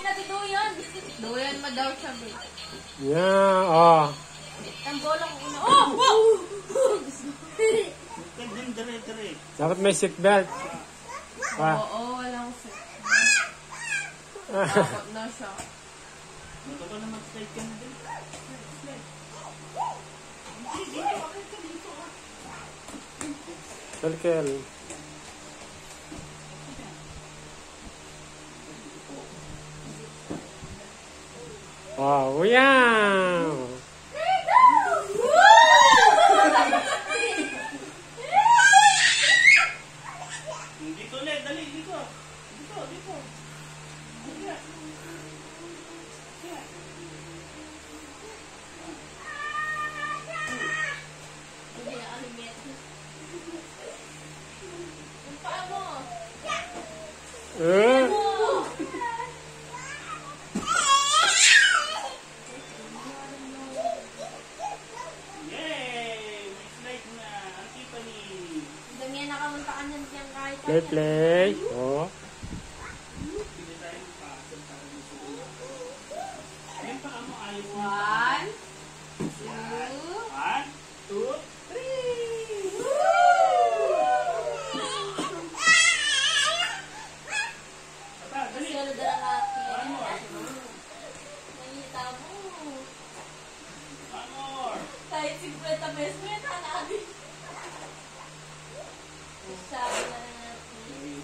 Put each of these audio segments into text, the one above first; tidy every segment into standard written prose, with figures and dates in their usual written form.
nabiduyan. Duyan mo daw siya, babe. Yeah, oh. Ang bola ko una. Oh! Oh! Dapat may seatbelt. Oo, walang set. Takot na siya. Ito na mag-slide ka na din. Kalkel. Wow, wow. Dito ulit, dali, dito. Dito, dito. Hindi na alimit. Yung paa mo. Yay! May slide na. Ang Tiffany. Dami yan nakamuntaan yan siyang kahit. Play, play. Oh. Hindi tayo pa. Yung paa mo ayos mo. 1, 2, 1, 2, 3. Tata, dali. Sino dala natin? One more. Nakita mo. One more. Kahit 50 pesos mo yan, hanapin. Sabi na natin.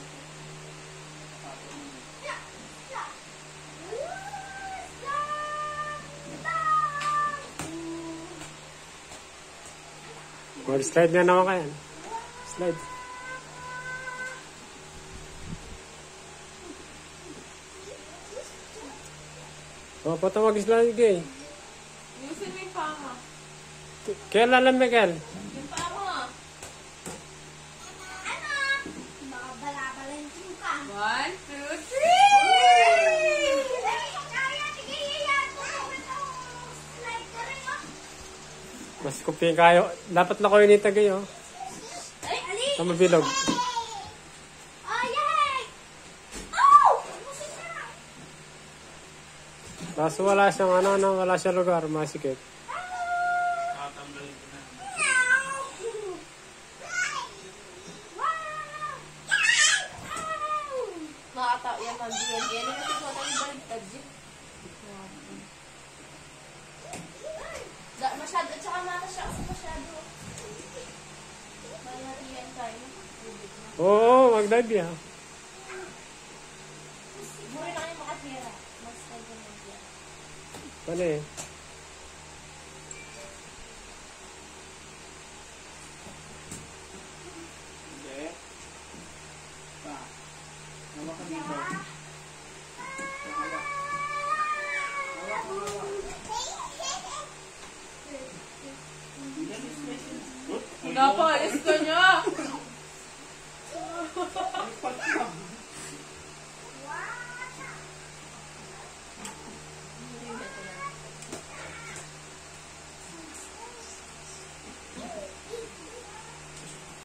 Mag-slide nga naman kayo. Slide. Oh, pato mag-slide kayo. Yusin mo yung paa mo. Kaya lalam, Miguel. Yung paa mo. Baka balabalansin ka. 1, 2, 3! Mas kupin kayo. Dapat na ko inita kayo. Ay, ali! Sa mabilog. Oh, yay! Oh! Kaso wala siyang wala siyang lugar. Masikip. Tatanggalin ko na. Nakatawa yan, mag-diyan. Yan kasi ko tayo baliktad dyan. Masyado, at saka mata siya kasi masyado. Malariyan tayo. Oo, mag-dive yan. Buri na kayo makatira. Mas tayo na dyan. Ano eh? Hindi. Pa. Hawakan dito. Hawak. Hawak, hawak. Yan is message. Napalis ka niya! Ay, pagkab.